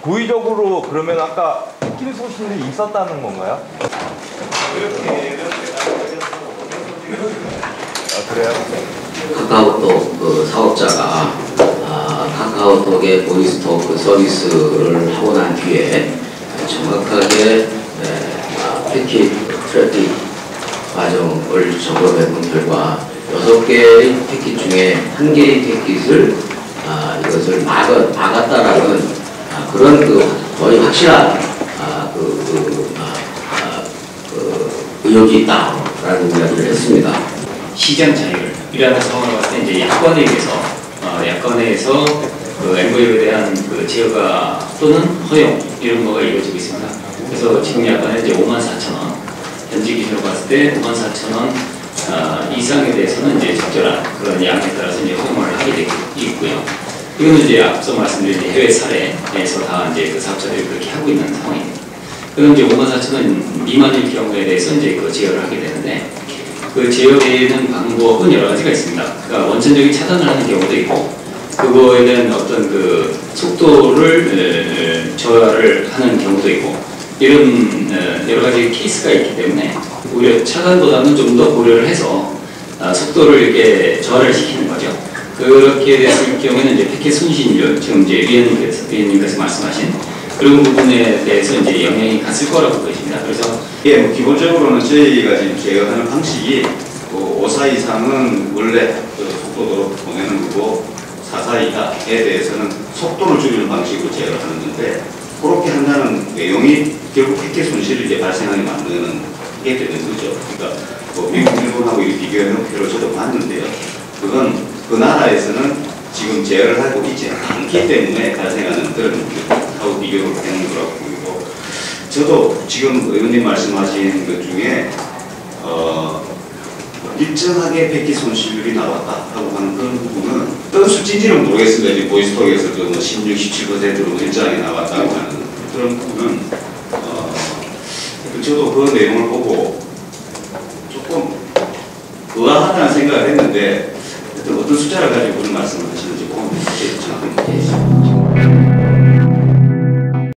고의적으로 그러면 아까 패킷 소실이 있었다는 건가요? 아, 그래요? 카카오톡 그 사업자가 카카오톡의 보이스톡 그 서비스를 하고 난 뒤에 정확하게 패킷 트래픽 과정을 점검해 본 결과 6개의 패킷 중에 1개의 패킷을 이것을 막았다라는 그런 거의 확실한 의혹이 있다라는 이야기를 했습니다. 시장 자율이라는 상황을 봤을 때 이제 야권에서 그 MOU에 대한 그 제어가 또는 허용 이런 거가 이루어지고 있습니다. 그래서 지금 야권에 이제 54,000원 현지 기준으로 봤을 때 54,000원 이상에 대해서는 이제 적절한 그런 양에 따라서 이제 허용을 하게 되고 있고요. 이거는 이제 앞서 말씀드린 해외 사례에서 다 이제 그 사업자들이 그렇게 하고 있는 상황입니다. 그럼 이제 54,000원 미만일 경우에 대해서 이제 그 제어를 하게 되는데 그 제어되는 방법은 여러 가지가 있습니다. 그러니까 원천적인 차단을 하는 경우도 있고 그거에 대한 어떤 그 속도를 저하를 하는 경우도 있고 이런 여러 가지 케이스가 있기 때문에 오히려 차단보다는 좀 더 고려를 해서 속도를 이렇게 저하를 시키는 거죠. 그렇게 됐을 경우에는 이제 패킷 손실률, 지금 이제 위원님께서 말씀하신 그런 부분에 대해서 이제 영향이 갔을 거라고 보입니다. 그래서 예, 뭐 기본적으로는 저희가 지금 제어하는 방식이 54 이상은 원래 속도로 보내는 거고 44 이하에 대해서는 속도를 줄이는 방식으로 제어를 하는 건데 그렇게 한다는 내용이 결국 패킷 손실을 이제 발생하게 만드는 게 되는 거죠. 그러니까 뭐 미국, 일본하고 비교해 놓은 표를 저도 봤는데요. 그건 그 나라에서는 지금 제어를 하고 있지 않기 때문에 발생하는 그런 하고 비교를 하는 거라고 보이고 저도 지금 의원님 말씀하신 것 중에 일정하게 패킷 손실률이 나왔다라고 하는 그런 부분은 어떤 수치인지는 모르겠습니다. 지금 보이스톡에서도 뭐 16, 17%로 일정하게 나왔다고 하는 그런 부분은 저도 그 내용을 보고 조금 의아하다는 생각을 했는데 어떤 숫자를 가지고 그런 말씀을